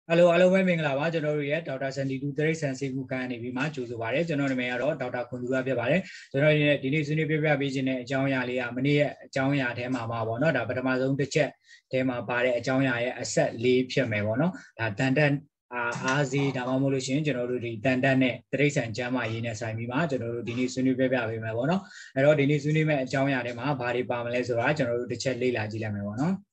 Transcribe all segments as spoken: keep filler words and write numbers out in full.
Hello, hello ပဲမင်္ဂလာပါကျွန်တော်တို့ရဲ့ဒေါက်တာစန်တီတူတရိတ်ဆန်စေကူကန်နေပြီးမှကြိုဆိုပါရစေကျွန်တော်နာမည်ကတော့ဒေါက်တာခွန်သူရဖြစ်ပါတယ်ကျွန်တော်ရဲ့ဒီနေ့ဆွေးနွေးပြပြပေးခြင်းတဲ့အကြောင်းအရာလေးကမနေ့ရဲ့အကြောင်းအရာထဲမှာပါပေါ့နော်ဒါပထမဆုံးတစ်ချက်ထဲမှာပါတဲ့အကြောင်းအရာရဲ့အဆက်လေးဖြစ်မယ်ပေါ့နော်ဒါတန်တက်အာအားစီဒါမှမဟုတ်လို့ရှိရင်ကျွန်တော်တို့ဒီတန်တက်နဲ့တရိတ်ဆန်ကျမ်းမာရေးနဲ့ဆိုင်ပြီးမှကျွန်တော်တို့ဒီနေ့ဆွေးနွေးပြပြပေးမယ်ပေါ့နော်အဲ့တော့ဒီနေ့ဆွေးနွေးမယ့်အကြောင်းအရာထဲမှာဘာတွေပါမလဲဆိုတာကျွန်တော်တို့တစ်ချက်လေ့လာကြည့်လိုက်မယ်ပေါ့နော်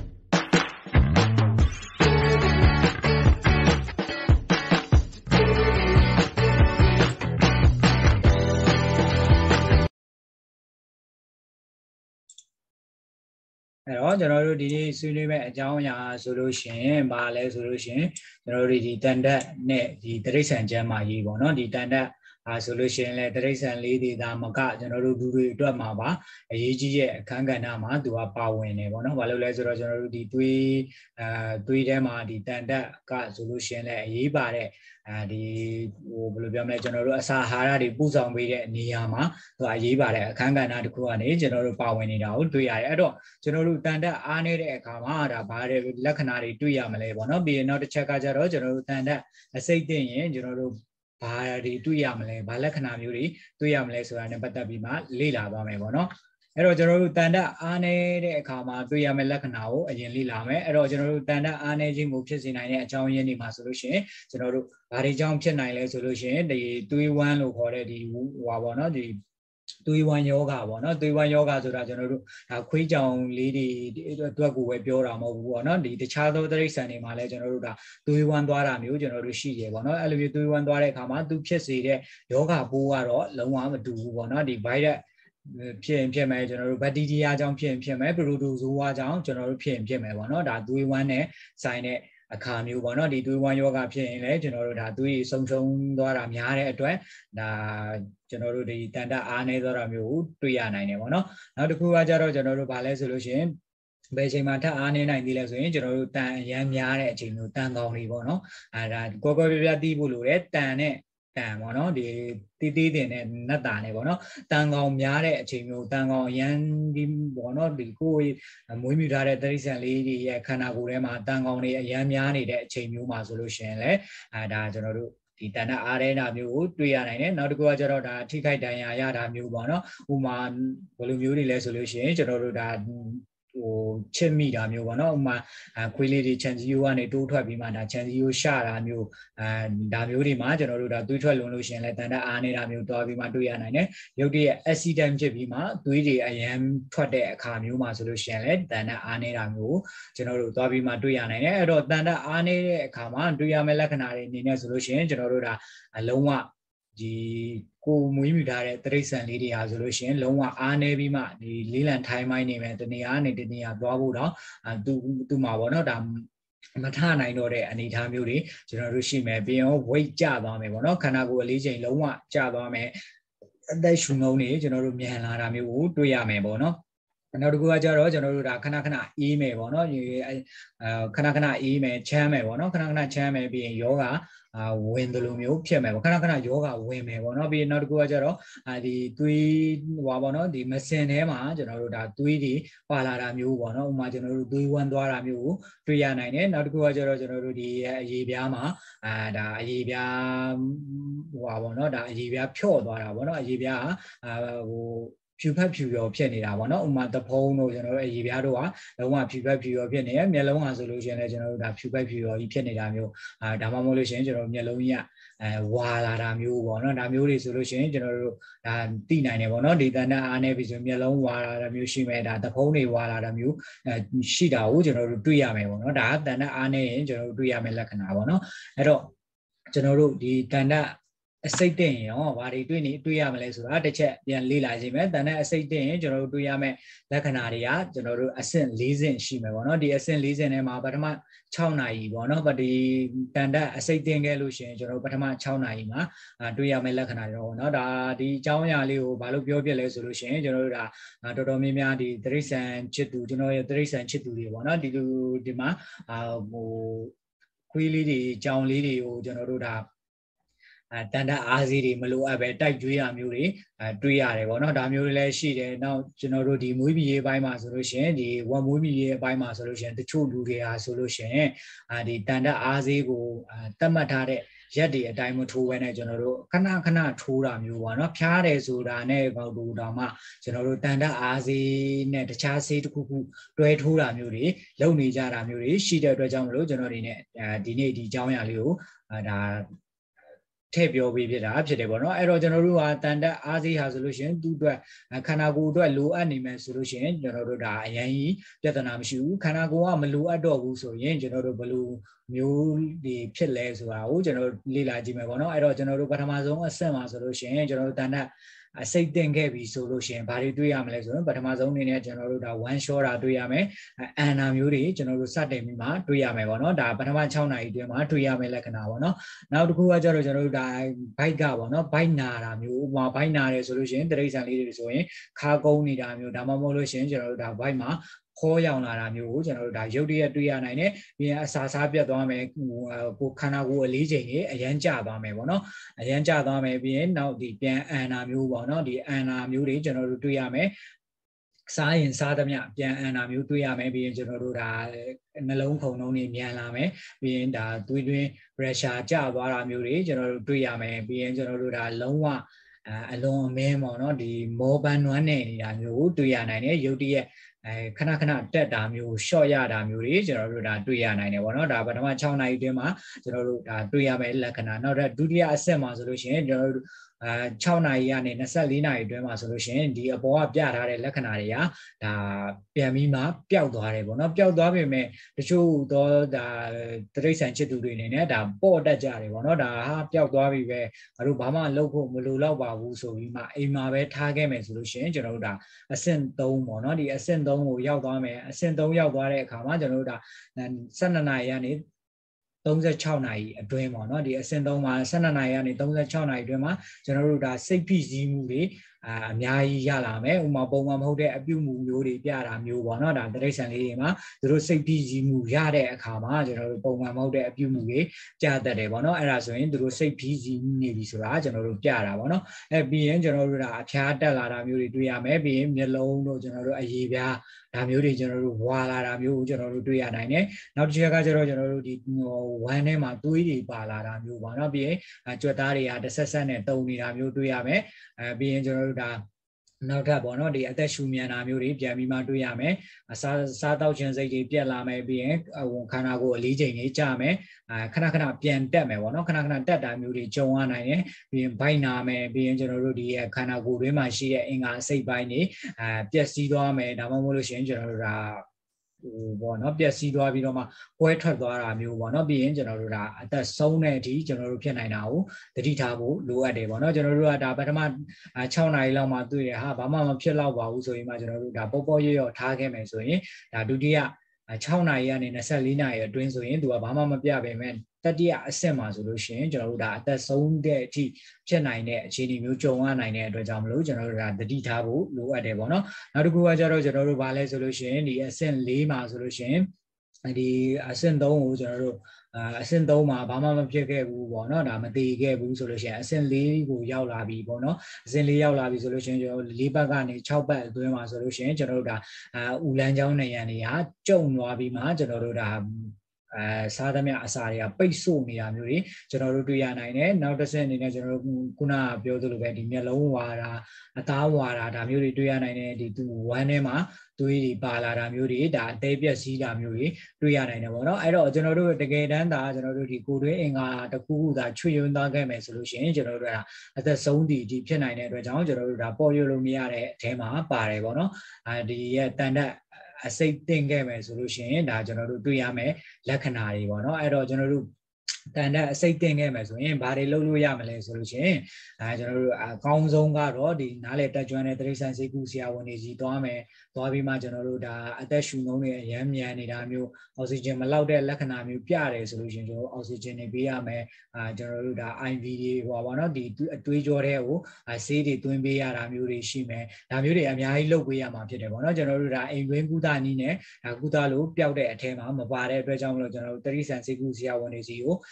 အဲ့တော့ကျွန်တော်တို့ဒီနေ့ဆွေးနွေးမယ့်အကြောင်းအရာဆိုလို့ရှိရင်ဘာလဲဆိုလို့ရှိရင်ကျွန်တော်တို့ဒီတန်တက်နဲ့ဒီတရိတ်ဆန်ကျမ်းမာရေးပေါ့နော်ဒီတန်တက်အာဆိုလို့ရှိရင်လည်းတရိတ်ဆန်လေးတွေဒါမကကျွန်တော်တို့လူတွေအတွက်မှာပါအရေးကြီးရဲ့အခန်းကဏ္ဍမှာသူကပါဝင်နေပေါ့နော်ဘာလို့လဲဆိုတော့ကျွန်တော်တို့ဒီတွေးအာတွေးထဲမှာဒီတန်တက်ကဆိုလို့ရှိရင်လည်းအရေးပါတဲ့အဲဒီဟိုဘယ်လိုပြောမလဲကျွန်တော်တို့အစာအာဟာရတွေပူဆောင်ပေးတဲ့နေရာမှာသူအရေးပါတဲ့အခန်းကဏ္ဍတစ်ခုကနေကျွန်တော်တို့ပါဝင်နေတာကိုတွေ့ရတယ်အဲ့တော့ကျွန်တော်တို့တန်တက်အားနေတဲ့အခါမှာဒါဘာတွေလက္ခဏာတွေတွေ့ရမလဲပေါ့နော်ပြီးရင်နောက်တစ်ချက်ကကြတော့ကျွန်တော်တို့တန်တက်အစိတ်သိရင်ကျွန်တော်တို့ဘာတွေတွေ့ရမလဲဘာလက္ခဏာမျိုးတွေတွေ့ရမလဲဆိုတာနဲ့ပတ်သက်ပြီးမှလေ့လာသွားမယ်ပေါ့နော်အဲ့တော့ကျွန်တော်တို့တန်တက်အားနေတဲ့အခါမှာတွေ့ရမယ့်လက္ခဏာကိုအရင်လေ့လာမယ်အဲ့တော့ကျွန်တော်တို့တန်တက်အားနေခြင်းကိုဖြစ်စေနိုင်တဲ့အကြောင်းရင်းတွေမှာဆိုလို့ရှိရင်ကျွန်တော်တို့ဘာတွေကြောင့်ဖြစ်နိုင်လဲဆိုလို့ရှိရင်ဒီသွေးဝမ်းလို့ခေါ်တဲ့ဒီဟိုပါပေါ့နော်ဒီသွေးဝမ်းယောဂပေါ့နော်သွေးဝမ်းယောဂဆိုတာကျွန်တော်တို့ဒါခွေးကြောင်လေးတွေအတွက်ကိုပဲပြောတာမဟုတ်ဘူးပေါ့နော်ဒီတခြားသောတိရစ္ဆာန်တွေမှာလည်းကျွန်တော်တို့ဒါသွေးဝမ်းသွားတာမျိုးကျွန်တော်တို့ရှိတယ်ပေါ့နော်အဲ့လိုမျိုးသွေးဝမ်းသွားတဲ့အခါမှာသူဖြစ်စေတဲ့ယောဂပိုးကတော့လုံးဝမတူဘူးပေါ့နော်ဒီ virus ဖြစ်ရင်ဖြစ်မယ်ကျွန်တော်တို့ဘက်တီးရီးယားကြောင့်ဖြစ်ရင်ဖြစ်မယ်ပရိုတိုဇိုဝါကြောင့်ကျွန်တော်တို့ဖြစ်ရင်ဖြစ်မယ်ပေါ့နော်ဒါသွေးဝမ်းနဲ့ဆိုင်တဲ့အခါမျိုးပေါ့နော်ဒီသွေးဝမ်းယောဂဖြစ်ရင်လည်းကျွန်တော်တို့ဒါသွေးဆုံဆုံသွားတာများတဲ့အတွက်ဒါကျွန်တော်တို့ဒီတန်တက်အားနေသွားတာမျိုးကိုတွေ့ရနိုင်တယ်ပေါ့နော်နောက်တစ်ခုကကြတော့ကျွန်တော်တို့ဗာလဲဆိုလို့ရှိရင်ဘယ်ချိန်မှာထပ်အားနေနိုင်သေးလဲဆိုရင်ကျွန်တော်တို့တန်အရမ်းများတဲ့အချိန်မျိုးတန်ကောင်းတွေပေါ့နော်အဲဒါကောကောပြပြတီးဖို့လိုတယ်တန်နဲ့တန်ပေါ့နော်ဒီတီးတီးတင်နဲ့နတ်တာနဲ့ပေါ့နော်တန်ကောင်များတဲ့အချိန်မျိုးတန်ကောင်အရန်ဒီပေါ့နော်ဒီကိုယ်မွေးမြူထားတဲ့တရိစ္ဆာန်လေးတွေရဲ့ခန္ဓာကိုယ်ထဲမှာတန်ကောင်တွေအရန်များနေတဲ့အချိန်မျိုးမှာဆိုလို့ရှိရင်လည်းအဲဒါကျွန်တော်တို့ဒီတန်တက်အားရဲတာမျိုးကိုတွေ့ရနိုင်တယ်နောက်တစ်ခုကကျတော့ဒါထိခိုက်ဒဏ်ရာရတာမျိုးပေါ့နော်ဥမာဘယ်လိုမျိုးတွေလဲဆိုလို့ရှိရင်ကျွန်တော်တို့ဒါဟိုချစ်မိတာမျိုးပေါ့နော်ဥမာခွေးလေးတွေခြံစည်းရိုးကနေတိုးထွက်ပြီးမှဒါခြံစည်းရိုးရှတာမျိုးအဲဒါမျိုးတွေမှာကျွန်တော်တို့ဒါသွေးထွက်လွန်လို့ရှိရင်လည်းတန်တက်အားနေတာမျိုးတွားပြီးမှတွေ့ရနိုင်တယ်ရုပ်တရက် accident ဖြစ်ပြီးမှသွေးတွေအရန်ထွက်တဲ့အခါမျိုးမှာဆိုလို့ရှိရင်လည်းတန်တက်အားနေတာမျိုးကျွန်တော်တို့တွားပြီးမှတွေ့ရနိုင်တယ်အဲ့တော့တန်တက်အားနေတဲ့အခါမှာတွေ့ရမယ့်လက္ခဏာတွေအနေနဲ့ဆိုလို့ရှိရင်ကျွန်တော်တို့ဒါအလုံးဝဒီကိုမွေးမြူထားတဲ့တရိစ္ဆာန်လေးတွေဟာဆိုလို့ရှိရင်လုံးဝအားနေပြီးမှဒီလေးလံထိုင်းမိုင်းနေမယ်တနေရာနေတနေရာသွားဖို့တော့အဲသူသူမှာပေါ့နော်ဒါမထနိုင်တော့တဲ့အနေအထားမျိုးတွေကျွန်တော်တို့ရှိမယ်ပြီးရင် weight ကျသွားမယ်ပေါ့နော်ခန္ဓာကိုယ်အလေးချိန်လုံးဝကျသွားမယ်အသက်ရှူနှုန်းတွေကျွန်တော်တို့မြန်လာတာမျိုးကိုတွေ့ရမယ်ပေါ့နော်နောက်တစ်ခုကကြတော့ကျွန်တော်တို့ဒါခဏခဏအေးမယ်ပေါ့နော်အဲခဏခဏအေးမယ်ချမ်းမယ်ပေါ့နော်ခဏခဏချမ်းမယ်ပြီးရင်ယောဂအာဝင်တယ်လို့မျိုးဖြစ်မယ်ပေါ့ခဏခဏယောဂဝင်မယ်ပေါ့နော်ပြီးနောက်တစ်ခုကကြတော့အာဒီသွေးဟွာပေါ့နော်ဒီမစင်ထဲမှာကျွန်တော်တို့ဒါသွေးတွေပါလာတာမျိုးပေါ့နော်ဥမာကျွန်တော်တို့သွေးဝမ်းသွားတာမျိုးကိုတွေ့ရနိုင်တယ်နောက်တစ်ခုကကြတော့ကျွန်တော်တို့ဒီအရေပြားမှာအာဒါအရေပြားဟွာပေါ့နော်ဒါအရေပြားဖြော့သွားတာပေါ့နော်အရေပြားအာဟိုဖြူဖက်ဖြူရောဖြစ်နေတာပေါ့နော်ဥမာတဖုံးတို့ကျွန်တော်တို့အရေပြားတို့ကလုံးဝဖြူဖက်ဖြူရောဖြစ်နေတယ်မျက်လုံးဟာဆိုလို့ရှိရင်လည်းကျွန်တော်တို့ဒါဖြူဖက်ဖြူရောကြီးဖြစ်နေတာမျိုးအာဒါမှမဟုတ်လို့ရှိရင်ကျွန်တော်တို့မျက်လုံးကြီးကအဲဝါလာတာမျိုးပေါ့နော်ဒါမျိုးတွေဆိုလို့ရှိရင်ကျွန်တော်တို့ဒါသိနိုင်တယ်ပေါ့နော်ဒီတန်တက်အားနေပြီဆိုမျက်လုံးဝါလာတာမျိုးရှိမယ်ဒါတဖုံးတွေဝါလာတာမျိုးအဲရှိတာကိုကျွန်တော်တို့တွေ့ရမယ်ပေါ့နော်ဒါကတန်တက်အားနေရင်ကျွန်တော်တို့တွေ့ရမယ့်လက္ခဏာပေါ့နော်အဲ့တော့ကျွန်တော်တို့ဒီတန်တက်အစိတ်တင်ရောဘာတွေတွေ့နေတွေ့ရမလဲဆိုတာတစ်ချက်ပြန်လေ့လာကြည့်မယ်တန်တဲ့အစိတ်တင်ရင်ကျွန်တော်တို့တွေ့ရမယ့်လက္ခဏာတွေကကျွန်တော်တို့အဆင့်၄ဆင့်ရှိမယ်ပေါ့နော်ဒီအဆင့်၄ဆင့်ထဲမှာပထမ၆နာရီပေါ့နော်ဒီတန်တဲ့အစိတ်တင်ခဲ့လို့ရှိရင်ကျွန်တော်တို့ပထမ၆နာရီမှာတွေ့ရမယ့်လက္ခဏာတွေပေါ့နော်ဒါဒီအကြောင်းအရာလေးကိုဘာလို့ပြောပြလဲဆိုလို့ရှိရင်ကျွန်တော်တို့ဒါတော်တော်များများဒီတရိစ္ဆာန်ချစ်သူကျွန်တော်ရဲ့တရိစ္ဆာန်ချစ်သူတွေပေါ့နော်ဒီလိုဒီမှာဟိုခွေးလေးတွေကြောင်လေးတွေကိုကျွန်တော်တို့ဒါတန်တအားစီးတွေမလိုအပ်ပဲတိုက်ကျွေးရမျိုးတွေတွေ့ရတယ်ပေါ့နော်ဒါမျိုးတွေလည်းရှိတယ်နောက်ကျွန်တော်တို့ဒီမွေးမြူရေးပိုင်းမှာဆိုလို့ရှိရင်ဒီဝက်မွေးမြူရေးအပိုင်းမှာဆိုလို့ရှိရင်တချို့လူတွေဟာဆိုလို့ရှိရင်ဒီတန်တအားစီးကိုသတ်မှတ်ထားတဲ့ရက်တွေအတိုင်းမထိုးဘဲနဲ့ကျွန်တော်တို့ခဏခဏထိုးတာမျိုးပေါ့နော်ဖြားတယ်ဆိုတာနဲ့ပေါ့တူတောင်မှကျွန်တော်တို့တန်တအားစီးနဲ့တခြားဆေးတစ်ခုခုတွဲထိုးတာမျိုးတွေလုပ်နေကြတာမျိုးတွေရှိတဲ့အတွက်ကြောင့်မလို့ကျွန်တော်ဒီနေ့ဒီနေ့ဒီအကြောင်းအရာလေးကိုဒါထည့်ပြောပေးဖြစ်တာဖြစ်တယ်ပေါ့နော်အဲ့တော့ကျွန်တော်တို့ကတန်တက်အားစီးဟာဆိုလို့ရှိရင်သူ့အတွက်ခန္ဓာကိုယ်အတွက်လိုအပ်နေမယ်ဆိုလို့ရှိရင်ကျွန်တော်တို့ဒါအရင်ကြီးပြဿနာမရှိဘူးခန္ဓာကိုယ်ကမလိုအပ်တော့ဘူးဆိုရင်ကျွန်တော်တို့ဘယ်လိုမျိုးဒီဖြစ်လဲဆိုတာကိုကျွန်တော်လေ့လာကြည့်မယ်ပေါ့နော်အဲ့တော့ကျွန်တော်တို့ပထမဆုံးအဆင့်မှာဆိုလို့ရှိရင်ကျွန်တော်တို့တန်တက်အစိတ်တင်ခဲ့ပြီဆိုလို့ရှိရင်ဘာတွေတွေ့ရမလဲဆိုရင်ပထမဆုံးအနေနဲ့ကျွန်တော်တို့ဒါ one shot တာတွေ့ရမယ်အန်နာမျိုးတွေကျွန်တော်တို့စတင်ပြီးမှတွေ့ရမယ်ပေါ့နော်ဒါပထမ၆နာရီအတွင်းမှာတွေ့ရမယ်လက္ခဏာပေါ့နော်နောက်တစ်ခုကကျတော့ကျွန်တော်တို့ဒါ bike ကပေါ့နော် bike နာတာမျိုးဥပမာ bike နာတယ်ဆိုလို့ရှိရင်တရိတ်ဆန်လေးတွေဆိုရင်ခါကုန်းနေတာမျိုးဒါမှမဟုတ်လို့ရှိရင်ကျွန်တော်တို့ဒါ bike မှာခေါ်ရောင်လာတာမျိုးကိုကျွန်တော်တို့ဒါရုပ်တရက်တွေ့ရနိုင်တယ်ပြီးရင်အစာစားပြတ်သွားမယ်ကိုခန္ဓာကိုယ်အလေးချိန်ကြီးအရန်ကျသွားမယ်ပေါ့နော်အရန်ကျသွားမယ်ပြီးရင်နောက်ဒီပြန်အန်နာမျိုးပေါ့နော်ဒီအန်နာမျိုးတွေကျွန်တော်တို့တွေ့ရမယ်စားရင်စားသမျှပြန်အန်နာမျိုးတွေ့ရမယ်ပြီးရင်ကျွန်တော်တို့ဒါနှလုံးခုန်နှုန်းတွေမြန်လာမယ်ပြီးရင်ဒါသွေးတွင်း pressure ကျသွားတာမျိုးတွေကျွန်တော်တို့တွေ့ရမယ်ပြီးရင်ကျွန်တော်တို့ဒါလုံးဝအလွန်အမင်းပေါ့နော်ဒီမောပန်းနွမ်းနေနေတာမျိုးကိုတွေ့ရနိုင်တယ်ရုပ်တရက်အဲခဏခဏတက်တာမျိုး short ရတာမျိုးတွေကျွန်တော်တို့ဒါတွေ့ရနိုင်တယ်ပေါ့နော်ဒါပထမ၆နာရီအတွင်းမှာကျွန်တော်တို့ဒါတွေ့ရမယ်လက္ခဏာနောက်ဒုတိယအဆင့်မှာဆိုလို့ရှိရင်ကျွန်တော်တို့အဲ၆နာရီကနေ၂၄နာရီအတွင်းမှာဆိုလို့ရှိရင်ဒီအပေါ်ကပြထားတဲ့လက္ခဏာတွေကဒါပြန်ပြီးမှပျောက်သွားတယ်ပေါ့နော်ပျောက်သွားပေမဲ့တချို့တော့ဒါတရိတ်ဆန်ချစ်သူတွေအနေနဲ့ဒါပေါ့တက်ကြတယ်ပေါ့နော်ဒါဟာပျောက်သွားပြီပဲငါတို့ဘာမှလုပ်ဖို့မလိုတော့ပါဘူးဆိုပြီးမှအိမ်မှာပဲထားခဲ့မယ်ဆိုလို့ရှိရင်ကျွန်တော်တို့ဒါအဆင့်၃ပေါ့နော်ဒီအဆင့်၃ကိုရောက်သွားမယ်အဆင့်၃ရောက်သွားတဲ့အခါမှာကျွန်တော်တို့ဒါ၁၂နာရီကနေ၃၆နာရီအတွင်းပေါ့နော်ဒီအဆင့်၃မှာ၁၂နာရီကနေ၃၆နာရီအတွင်းမှာကျွန်တော်တို့ဒါစိတ်ဖိစီးမှုတွေအာအများကြီးရလာမယ်ဥပမာပုံမှန်မဟုတ်တဲ့အပြုမှုမျိုးတွေပြတာမျိုးပေါ့နော်ဒါတရိတ်ဆန်လေးတွေမှာသူတို့စိတ်ဖိစီးမှုရတဲ့အခါမှာကျွန်တော်တို့ပုံမှန်မဟုတ်တဲ့အပြုမှုတွေပြတတ်တယ်ပေါ့နော်အဲ့ဒါဆိုရင်သူတို့စိတ်ဖိစီးမှုနေပြီဆိုတာကျွန်တော်တို့ပြတာပေါ့နော်အဲပြီးရင်ကျွန်တော်တို့ဒါအဖျားတက်လာတာမျိုးတွေတွေ့ရမယ်ပြီးရင်မျက်လုံးတို့ကျွန်တော်တို့အရေပြားဒါမျိုးတွေကျွန်တော်တို့ဝါလာတာမျိုးကိုကျွန်တော်တို့တွေ့ရနိုင်တယ်နောက်တစ်ချက်ကကျတော့ကျွန်တော်တို့ဒီဝမ်းထဲမှာသွေးတွေပါလာတာမျိုးပေါ့နော်ပြီးရင်ကြွက်သားတွေကတစ်ဆက်ဆက်နဲ့တုံနေတာမျိုးတွေ့ရမယ်အဲပြီးရင်ကျွန်တော်တို့ဒါနောက်ထပ်ပေါ့နော်ဒီအသက်ရှူမြန်တာမျိုးတွေပြန်ပြီးမှတွေ့ရမယ်စားစားတောက်ခြင်းစိတ်တွေပြက်လာမယ်ပြီးရင်ခန္ဓာကိုယ်အလေးချိန်တွေကျမယ်အဲခဏခဏပြန်တက်မယ်ပေါ့နော်ခဏခဏတက်တာမျိုးတွေကြုံရနိုင်တယ်ပြီးရင်ဘိုက်နာမယ်ပြီးရင်ကျွန်တော်တို့ဒီခန္ဓာကိုယ်တွင်းမှာရှိတဲ့အင်္ဂါအစိတ်ပိုင်းတွေအဲပျက်စီးသွားမယ်ဒါမှမဟုတ်လို့ရှိရင်ကျွန်တော်တို့ဒါဟိုပေါ့နော်ပျက်စီးသွားပြီးတော့မှပွဲထွက်သွားတာမျိုးပေါ့နော်ပြီးရင်ကျွန်တော်တို့ဒါအသက်ဆုံးတဲ့အထိကျွန်တော်တို့ဖြစ်နိုင်တာကိုသတိထားဖို့လိုအပ်တယ်ပေါ့နော်ကျွန်တော်တို့ကဒါပထမ၆နာရီလောက်မှတွေ့ရဟာဘာမှမဖြစ်တော့ပါဘူးဆိုရင်မှကျွန်တော်တို့ဒါပေါ့ပေါ့ရွရွထားခဲ့မယ်ဆိုရင်ဒါဒုတိယ၆နာရီကနေ၂၄နာရီအတွင်းဆိုရင်သူကဘာမှမပြပေမဲ့တတိယအဆင့်မှာဆိုလို့ရှိရင်ကျွန်တော်တို့ဒါအသက်ဆုံးတဲ့အထိဖြစ်နိုင်တဲ့အခြေအနေမျိုးကြုံရနိုင်တဲ့အတွက်ကြောင့်မလို့ကျွန်တော်တို့ဒါသတိထားဖို့လိုအပ်တယ်ပေါ့နော်နောက်တစ်ခုကကျတော့ကျွန်တော်တို့ဗာလဲဆိုလို့ရှိရင်ဒီအဆင့်၄မှာဆိုလို့ရှိရင်ဒီအဆင့်၃ကိုကျွန်တော်တို့အဆင့်၃မှာဘာမှမဖြစ်ခဲ့ဘူးပေါ့နော်ဒါမတည်ခဲ့ဘူးဆိုလို့ရှိရင်အဆင့်၄ကိုရောက်လာပြီပေါ့နော်အဆင့်၄ရောက်လာပြီဆိုလို့ရှိရင်ကျွန်တော်၄ဘက်ကနေ၆ဘက်အတွင်းမှာဆိုလို့ရှိရင်ကျွန်တော်တို့ဒါအူလန်းချောင်းနေရန်တွေကကျုံသွားပြီးမှကျွန်တော်တို့ဒါအဲစားသမျှအစာတွေကပိတ်ဆို့နေတာမျိုးတွေကျွန်တော်တို့တွေ့ရနိုင်တယ်နောက်တစ်ဆင့်အနေနဲ့ကျွန်တော်တို့ခုနကပြောသလိုပဲဒီမျက်လုံးဝါတာအသားဝါတာဒါမျိုးတွေတွေ့ရနိုင်တယ်ဒီသူဝမ်းထဲမှာသွေးတွေပါလာတာမျိုးတွေဒါအသေးပြက်စီးတာမျိုးတွေတွေ့ရနိုင်တယ်ပေါ့နော်အဲ့တော့ကျွန်တော်တို့တကယ်တမ်းသာကျွန်တော်တို့ဒီကိုယ်တွင်းအင်္ဂါတစ်ခုခုသာချွေယွန်းသွားခဲ့မယ်ဆိုလို့ရှိရင်ကျွန်တော်တို့ကအသက်ဆုံးတည်ဒီဖြစ်နိုင်တဲ့အတွက်ကြောင့်ကျွန်တော်တို့ဒါပေါ်ရလို့မရတဲ့အထဲမှာပါတယ်ပေါ့နော်အဲဒီရဲ့တန်တက်အစိတ်တင်ခဲ့မယ်ဆိုလို့ရှိရင်ဒါကျွန်တော်တို့တွေ့ရမယ်လက္ခဏာတွေပေါ့နော်အဲ့တော့ကျွန်တော်တို့တန်တဲ့အစိတ်တင်ခဲ့မယ်ဆိုရင်ဘာတွေလုပ်လို့ရမလဲဆိုလို့ရှိရင်အဲကျွန်တော်တို့အကောင်းဆုံးကတော့ဒီနားလေတက်ကျွမ်းတဲ့တိရစ္ဆာန်ဆေးကုဆရာဝန်တွေကြီးသွားမယ်သွားပြီးမှကျွန်တော်တို့ဒါအသက်ရှူနှုန်းတွေအရမ်းမြန်နေတာမျိုးအောက်ဆီဂျင်မလောက်တဲ့လက္ခဏာမျိုးပြတယ်ဆိုလို့ရှိရင်ကျွန်တော်အောက်ဆီဂျင်တွေပေးရမယ်အာကျွန်တော်တို့ဒါ အိုင် ဗီ တွေဟောပါတော့ဒီအတွေးကြောတဲ့ကိုဆေးတွေသွင်းပေးရတာမျိုးတွေရှိမယ်ဒါမျိုးတွေအများကြီးလုပ်ပေးရမှာဖြစ်တယ်ပေါ့နော်ကျွန်တော်တို့ဒါအိမ်တွင်းကုသနည်းနဲ့ဒါကုသလို့ပျောက်တဲ့အထဲမှာမပါတဲ့အတွက်ကြောင့်မလို့ကျွန်တော်တို့တိရစ္ဆာန်ဆေးကုဆရာဝန်တွေစီကို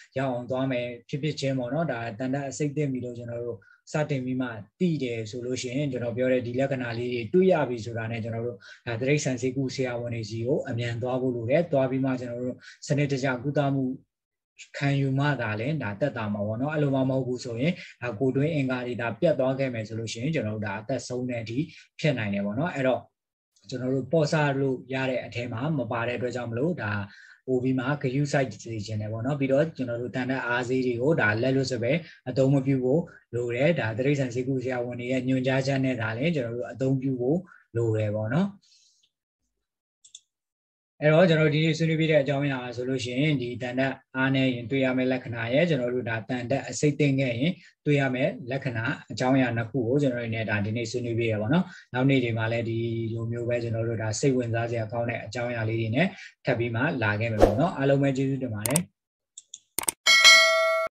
ရောက်အောင်သွားမယ်ဖြစ်ဖြစ်ချင်းပေါ့နော်ဒါတန်တဲ့အစိတ်သိပြီလို့ကျွန်တော်တို့စတင်ပြီးမှတည်တယ်ဆိုလို့ရှိရင်ကျွန်တော်ပြောတဲ့ဒီလက္ခဏာလေးတွေတွေ့ရပြီဆိုတာနဲ့ကျွန်တော်တို့ဒါတိရစ္ဆာန်စေကုဆရာဝန်တွေစီကိုအမြန်သွားဖို့လိုတယ်သွားပြီးမှကျွန်တော်တို့စနစ်တကျကုသမှုခံယူမှသာလည်းဒါတက်တာမှာပေါ့နော်အဲ့လိုမှမဟုတ်ဘူးဆိုရင်ဒါကိုတွင်းအင်္ဂါတွေဒါပြတ်သွားခဲ့မယ်ဆိုလို့ရှိရင်ကျွန်တော်တို့ဒါအသက်ဆုံးတဲ့အထိဖြစ်နိုင်တယ်ပေါ့နော်အဲ့တော့ကျွန်တော်တို့ပေါ်စားလို့ရတဲ့အထဲမှာမပါတဲ့အတွက်ကြောင့်မလို့ဒါပို့ပြီးမှဂရုစိုက်စေချင်တယ်ပေါ့နော်ပြီးတော့ကျွန်တော်တို့တန်တဲ့အားစေးတွေကိုဒါလက်လွတ်စပဲအသုံးမပြုဖို့လိုတယ်ဒါတိရစ္ဆာန်စေကုဆရာဝန်တွေရဲ့ညွှန်ကြားချက်နဲ့ဒါလည်းကျွန်တော်တို့အသုံးပြုဖို့လိုတယ်ပေါ့နော်အဲ့တော့ကျွန်တော်ဒီနေ့ဆွေးနွေးပြတဲ့အကြောင်းအရာဆိုလို့ရှိရင်ဒီတန်တက်အားနဲ့ရင်တွေ့ရမယ့်လက္ခဏာရဲ့ကျွန်တော်တို့ဒါတန်တက်အစိတ်သိမ့်ခဲ့ရင်တွေ့ရမယ့်လက္ခဏာအကြောင်းအရာနှစ်ခုကိုကျွန်တော်တို့เนี่ยဒါဒီနေ့ဆွေးနွေးပြရပါတော့။နောက်နေ့တွေမှာလည်းဒီလိုမျိုးပဲကျွန်တော်တို့ဒါစိတ်ဝင်စားစရာကောင်းတဲ့အကြောင်းအရာလေးတွေနဲ့ထပ်ပြီးမှလာခဲ့မယ်ပေါ့နော်။အားလုံးပဲကျေးဇူးတင်ပါတယ်။